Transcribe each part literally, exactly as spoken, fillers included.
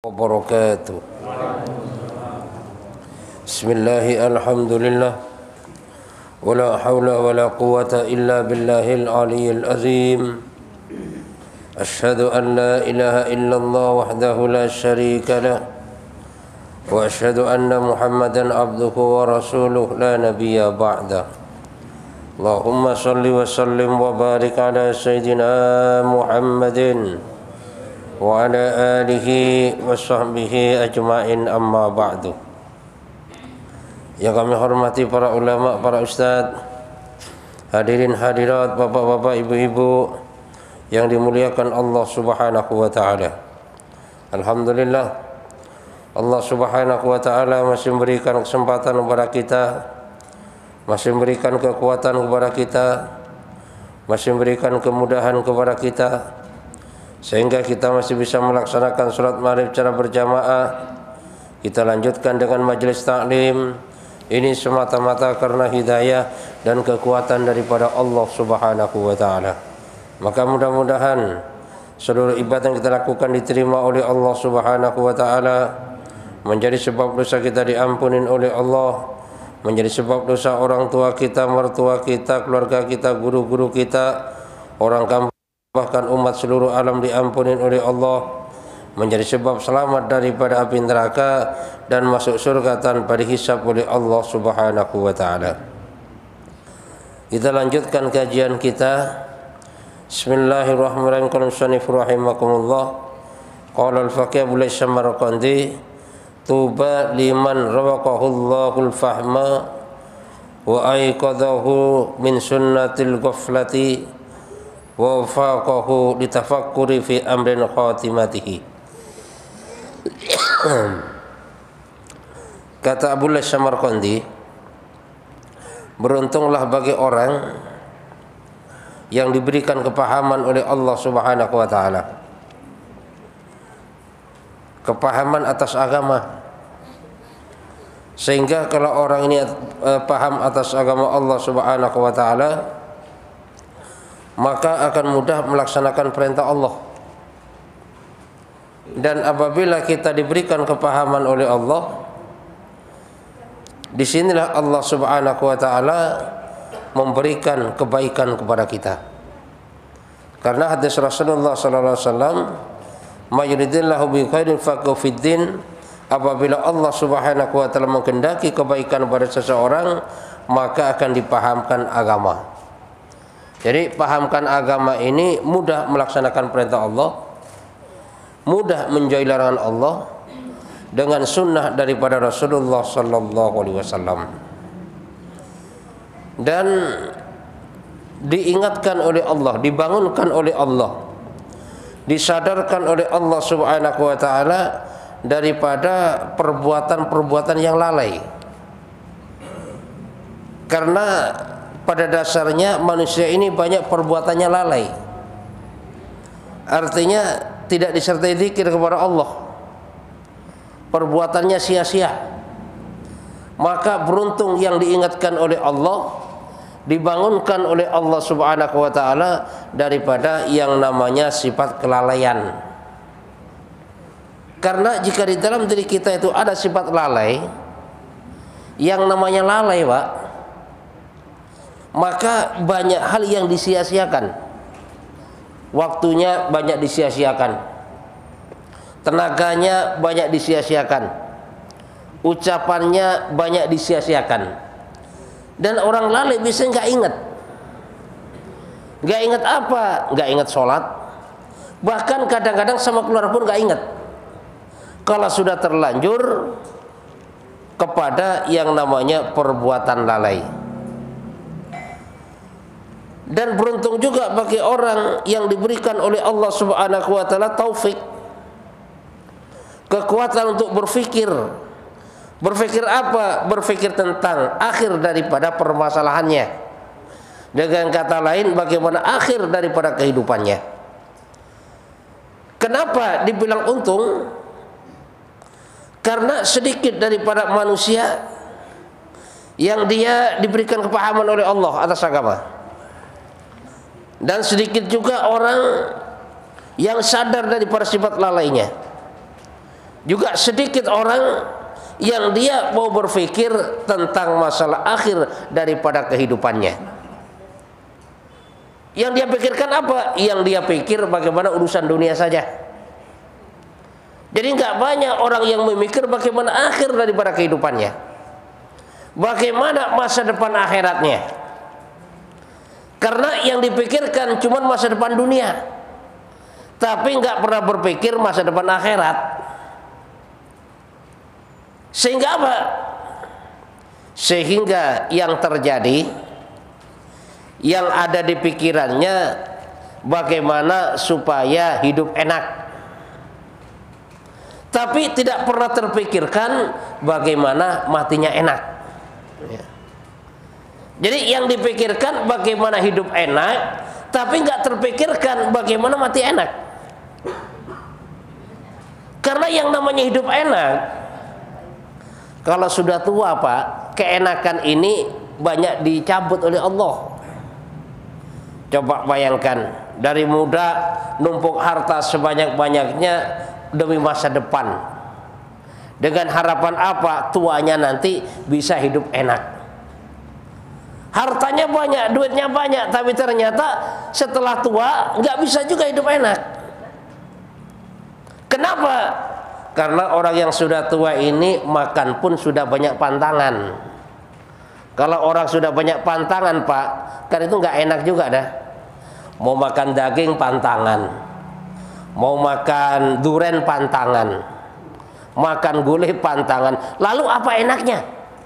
wabarakatuh. Bismillahi alhamdulillah wala hawla wala quwata illa billahil aliyyil azim. Asyhadu an la ilaha illallah wahdahu la syarika lah wa asyhadu anna Muhammadan abduhu wa rasuluh la nabiyya ba'da. Allahumma salli wa sallim wa barik ala sayyidina Muhammadin wa ala alihi wa sahbihi ajma'in, amma ba'du. Yang kami hormati para ulama, para ustadz, hadirin hadirat, bapak-bapak, ibu-ibu yang dimuliakan Allah Subhanahu wa taala. Alhamdulillah, Allah Subhanahu wa taala masih memberikan kesempatan kepada kita, masih memberikan kekuatan kepada kita, masih memberikan kemudahan kepada kita, sehingga kita masih bisa melaksanakan sholat maghrib secara berjamaah. Kita lanjutkan dengan majelis taklim. Ini semata-mata karena hidayah dan kekuatan daripada Allah Subhanahu wa taala. Maka mudah-mudahan seluruh ibadah yang kita lakukan diterima oleh Allah Subhanahu wa taala, menjadi sebab dosa kita diampunin oleh Allah, menjadi sebab dosa orang tua kita, mertua kita, keluarga kita, guru-guru kita, orang kampung, bahkan umat seluruh alam diampunin oleh Allah, menjadi sebab selamat daripada api neraka dan masuk surga tanpa dihisab oleh Allah Subhanahu wa taala. Kita lanjutkan kajian kita. Bismillahirrahmanirrahim. Qala musannif rahimakumullah. Qala al-faqih Abu Samarqandi, tuba liman rawaqahu Allahul fahma wa aiqadahu min sunnatil ghaflati wa faqahu litafakkuri fi amrin khatimatihi. Kata Abu Samarqandi, beruntunglah bagi orang yang diberikan kepahaman oleh Allah Subhanahu wa taala, kepahaman atas agama, sehingga kalau orang ini eh, paham atas agama Allah Subhanahu wa taala, maka akan mudah melaksanakan perintah Allah. Dan apabila kita diberikan kepahaman oleh Allah, disinilah Allah Subhanahu wa taala memberikan kebaikan kepada kita. Karena hadis Rasulullah sallallahu alaihi wasallam, "Ma yuridillahu bi khairin faqihu fid din." Apabila Allah Subhanahu wa taala menghendaki kebaikan pada seseorang, maka akan dipahamkan agama. Jadi pahamkan agama ini mudah melaksanakan perintah Allah, mudah menjauhi larangan Allah dengan sunnah daripada Rasulullah sallallahu alaihi wasallam. Dan diingatkan oleh Allah, dibangunkan oleh Allah, disadarkan oleh Allah Subhanahu wa taala daripada perbuatan-perbuatan yang lalai. Karena pada dasarnya manusia ini banyak perbuatannya lalai. Artinya tidak disertai zikir kepada Allah, perbuatannya sia-sia. Maka beruntung yang diingatkan oleh Allah, dibangunkan oleh Allah Subhanahu wa taala daripada yang namanya sifat kelalaian. Karena jika di dalam diri kita itu ada sifat lalai, yang namanya lalai, Pak, maka banyak hal yang disia-siakan. Waktunya banyak disia-siakan, tenaganya banyak disia-siakan, ucapannya banyak disia-siakan. Dan orang lalai bisa nggak ingat, nggak ingat apa, nggak ingat sholat, bahkan kadang-kadang sama keluarga pun nggak ingat. Kalau sudah terlanjur kepada yang namanya perbuatan lalai. Dan beruntung juga bagi orang yang diberikan oleh Allah Subhanahu wa taala taufik, kekuatan untuk berpikir. Berpikir apa? Berpikir tentang akhir daripada permasalahannya. Dengan kata lain, bagaimana akhir daripada kehidupannya. Kenapa dibilang untung? Karena sedikit daripada manusia yang dia diberikan kepahaman oleh Allah atas agama. Dan sedikit juga orang yang sadar daripada sifat lalainya. Juga sedikit orang yang dia mau berpikir tentang masalah akhir daripada kehidupannya. Yang dia pikirkan apa? Yang dia pikir bagaimana urusan dunia saja. Jadi nggak banyak orang yang memikir bagaimana akhir daripada kehidupannya, bagaimana masa depan akhiratnya. Karena yang dipikirkan cuma masa depan dunia, tapi nggak pernah berpikir masa depan akhirat. Sehingga apa? Sehingga yang terjadi, yang ada di pikirannya bagaimana supaya hidup enak, tapi tidak pernah terpikirkan bagaimana matinya enak. Jadi yang dipikirkan bagaimana hidup enak, tapi nggak terpikirkan bagaimana mati enak. Karena yang namanya hidup enak, kalau sudah tua Pak, keenakan ini banyak dicabut oleh Allah. Coba bayangkan, dari muda numpuk harta sebanyak-banyaknya demi masa depan, dengan harapan apa? Tuanya nanti bisa hidup enak. Hartanya banyak, duitnya banyak, tapi ternyata setelah tua nggak bisa juga hidup enak. Kenapa? Karena orang yang sudah tua ini makan pun sudah banyak pantangan. Kalau orang sudah banyak pantangan Pak, kan itu nggak enak juga dah. Mau makan daging pantangan, mau makan duren pantangan, makan gulai pantangan. Lalu apa enaknya?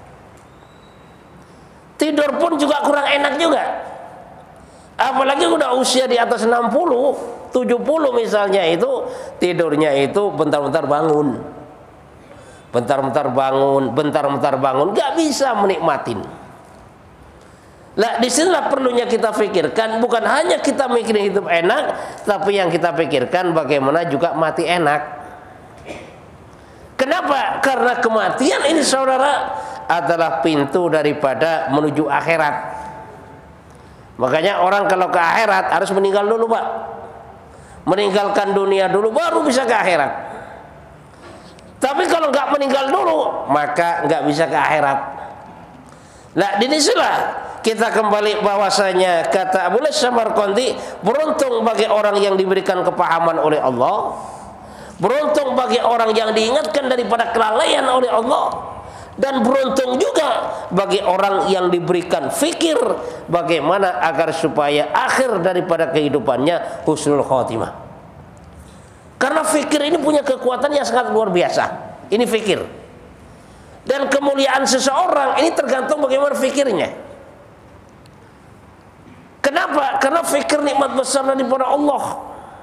Tidur pun juga kurang enak juga. Apalagi udah usia di atas enam puluh, tujuh puluh misalnya, itu tidurnya itu bentar-bentar bangun, bentar-bentar bangun, bentar-bentar bangun, nggak bisa menikmatin. Nah, disinilah perlunya kita pikirkan, bukan hanya kita mikirin hidup enak, tapi yang kita pikirkan bagaimana juga mati enak. Kenapa? Karena kematian ini saudara adalah pintu daripada menuju akhirat. Makanya orang kalau ke akhirat harus meninggal dulu Pak, meninggalkan dunia dulu baru bisa ke akhirat. Tapi kalau nggak meninggal dulu maka nggak bisa ke akhirat. Nah, disinilah kita kembali bahwasanya kata Abu Lais Samarqandi, beruntung bagi orang yang diberikan kepahaman oleh Allah, beruntung bagi orang yang diingatkan daripada kelalaian oleh Allah, dan beruntung juga bagi orang yang diberikan fikir bagaimana agar supaya akhir daripada kehidupannya husnul khotimah. Karena fikir ini punya kekuatan yang sangat luar biasa. Ini fikir. Dan kemuliaan seseorang ini tergantung bagaimana fikirnya. Kenapa? Karena fikir nikmat besar daripada Allah.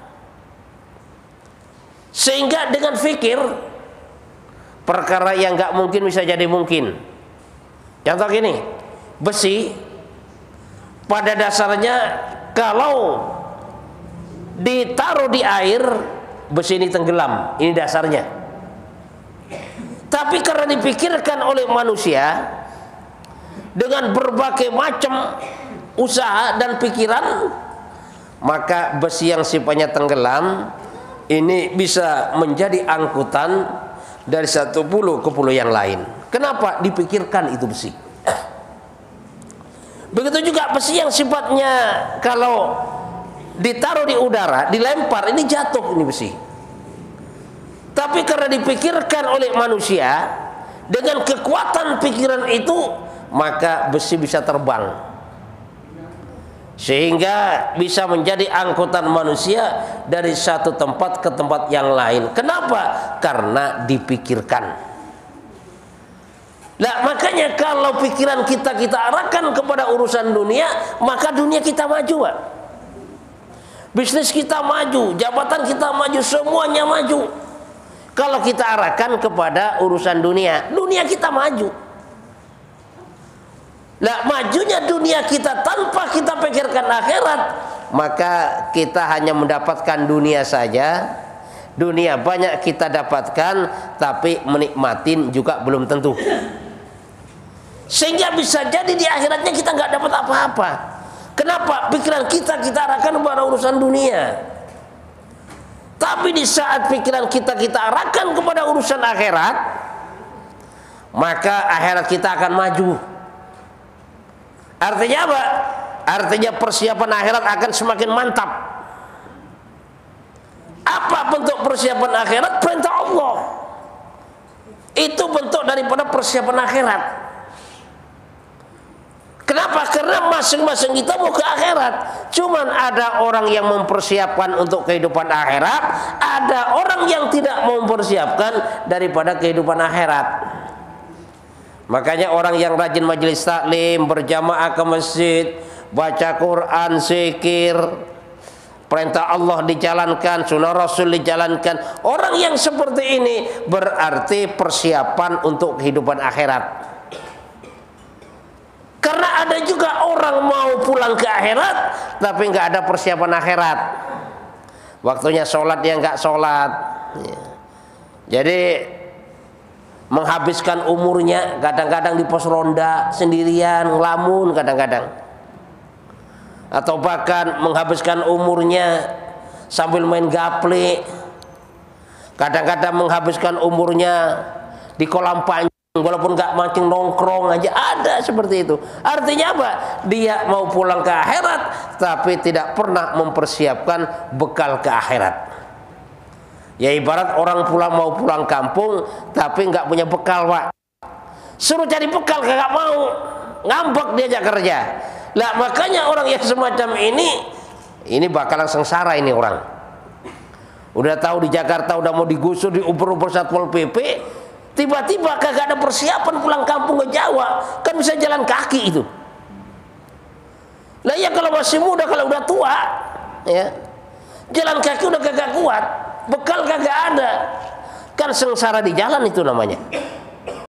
Sehingga dengan fikir, perkara yang nggak mungkin bisa jadi mungkin. Contoh gini, besi pada dasarnya kalau ditaruh di air, besi ini tenggelam. Ini dasarnya. Tapi karena dipikirkan oleh manusia dengan berbagai macam usaha dan pikiran, maka besi yang sifatnya tenggelam ini bisa menjadi angkutan dari satu pulau ke pulau yang lain. Kenapa? Dipikirkan itu besi. Begitu juga besi yang sifatnya kalau ditaruh di udara, dilempar, ini jatuh ini besi. Tapi karena dipikirkan oleh manusia dengan kekuatan pikiran itu, maka besi bisa terbang. Sehingga bisa menjadi angkutan manusia dari satu tempat ke tempat yang lain. Kenapa? Karena dipikirkan. Nah, makanya kalau pikiran kita kita arahkan kepada urusan dunia, maka dunia kita maju Pak. Bisnis kita maju, jabatan kita maju, semuanya maju. Kalau kita arahkan kepada urusan dunia, dunia kita maju. Nah, majunya dunia kita tanpa kita pikirkan akhirat, maka kita hanya mendapatkan dunia saja. Dunia banyak kita dapatkan, tapi menikmatin juga belum tentu. Sehingga bisa jadi di akhiratnya kita nggak dapat apa-apa. Kenapa? Pikiran kita kita arahkan kepada urusan dunia. Tapi di saat pikiran kita kita arahkan kepada urusan akhirat, maka akhirat kita akan maju. Artinya apa? Artinya persiapan akhirat akan semakin mantap. Apa bentuk persiapan akhirat? Perintah Allah. Itu bentuk daripada persiapan akhirat. Kenapa? Karena masing-masing kita mau ke akhirat. Cuman ada orang yang mempersiapkan untuk kehidupan akhirat, ada orang yang tidak mempersiapkan daripada kehidupan akhirat. Makanya orang yang rajin majelis taklim, berjamaah ke masjid, baca Quran, zikir, perintah Allah dijalankan, sunnah Rasul dijalankan. Orang yang seperti ini berarti persiapan untuk kehidupan akhirat. Karena ada juga orang mau pulang ke akhirat tapi nggak ada persiapan akhirat. Waktunya sholat dia nggak sholat. Jadi menghabiskan umurnya kadang-kadang di pos ronda sendirian, ngelamun kadang-kadang. Atau bahkan menghabiskan umurnya sambil main gaple. Kadang-kadang menghabiskan umurnya di kolam panjang. Walaupun nggak mancing, nongkrong aja ada seperti itu. Artinya apa? Dia mau pulang ke akhirat tapi tidak pernah mempersiapkan bekal ke akhirat. Ya ibarat orang pulang mau pulang kampung tapi nggak punya bekal, Pak. Suruh cari bekal kagak mau, ngambek diajak kerja. Lah makanya orang yang semacam ini ini bakalan sengsara ini orang. Udah tahu di Jakarta udah mau digusur, diuber-uber Satpol P P, tiba-tiba kagak ada persiapan pulang kampung ke Jawa, kan bisa jalan kaki itu. Lah ya kalau masih muda, kalau udah tua, ya jalan kaki udah kagak kuat, bekal kagak ada, kan sengsara di jalan itu namanya.